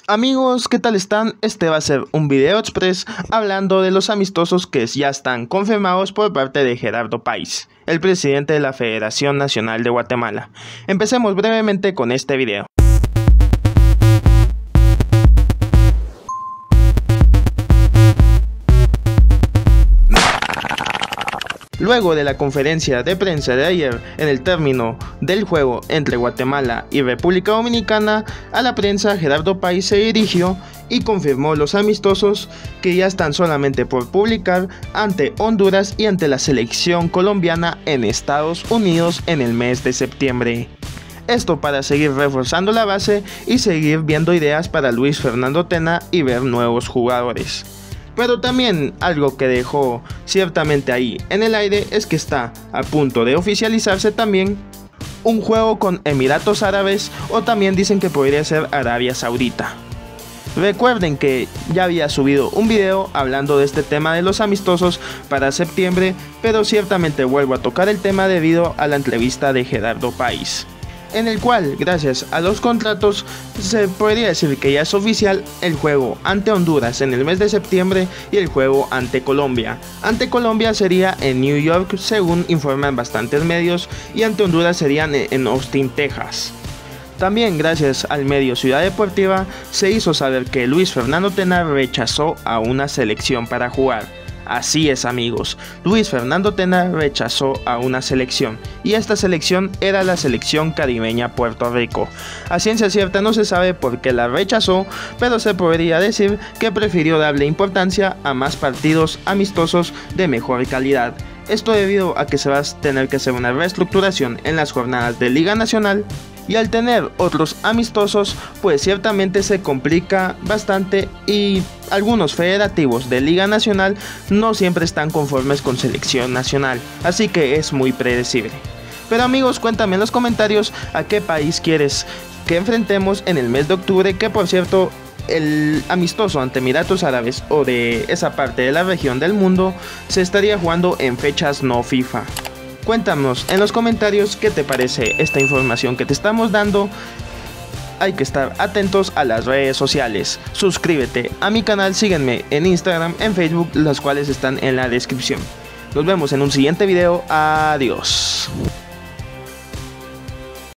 Amigos, ¿qué tal están? Este va a ser un video express hablando de los amistosos que ya están confirmados por parte de Gerardo Páez, el presidente de la Federación Nacional de Guatemala. Empecemos brevemente con este video. Luego de la conferencia de prensa de ayer, en el término del juego entre Guatemala y República Dominicana, a la prensa Gerardo Páez se dirigió y confirmó los amistosos que ya están solamente por publicar ante Honduras y ante la selección colombiana en Estados Unidos en el mes de septiembre. Esto para seguir reforzando la base y seguir viendo ideas para Luis Fernando Tena y ver nuevos jugadores. Pero también algo que dejó ciertamente ahí en el aire es que está a punto de oficializarse también un juego con Emiratos Árabes, o también dicen que podría ser Arabia Saudita. Recuerden que ya había subido un video hablando de este tema de los amistosos para septiembre, pero ciertamente vuelvo a tocar el tema debido a la entrevista de Gerardo Páez, en el cual, gracias a los contratos, se podría decir que ya es oficial el juego ante Honduras en el mes de septiembre y el juego ante Colombia. Ante Colombia sería en New York, según informan bastantes medios, y ante Honduras serían en Austin, Texas. También gracias al medio Ciudad Deportiva se hizo saber que Luis Fernando Tena rechazó a una selección para jugar. Así es, amigos, Luis Fernando Tena rechazó a una selección, y esta selección era la selección caribeña Puerto Rico. A ciencia cierta no se sabe por qué la rechazó, pero se podría decir que prefirió darle importancia a más partidos amistosos de mejor calidad. Esto debido a que se va a tener que hacer una reestructuración en las jornadas de Liga Nacional, y al tener otros amistosos pues ciertamente se complica bastante, y algunos federativos de Liga Nacional no siempre están conformes con selección nacional, así que es muy predecible. Pero amigos, cuéntame en los comentarios a qué país quieres que enfrentemos en el mes de octubre, que por cierto el amistoso ante Emiratos Árabes o de esa parte de la región del mundo se estaría jugando en fechas no FIFA. Cuéntanos en los comentarios qué te parece esta información que te estamos dando. Hay que estar atentos a las redes sociales. Suscríbete a mi canal, sígueme en Instagram, en Facebook, las cuales están en la descripción. Nos vemos en un siguiente video. Adiós.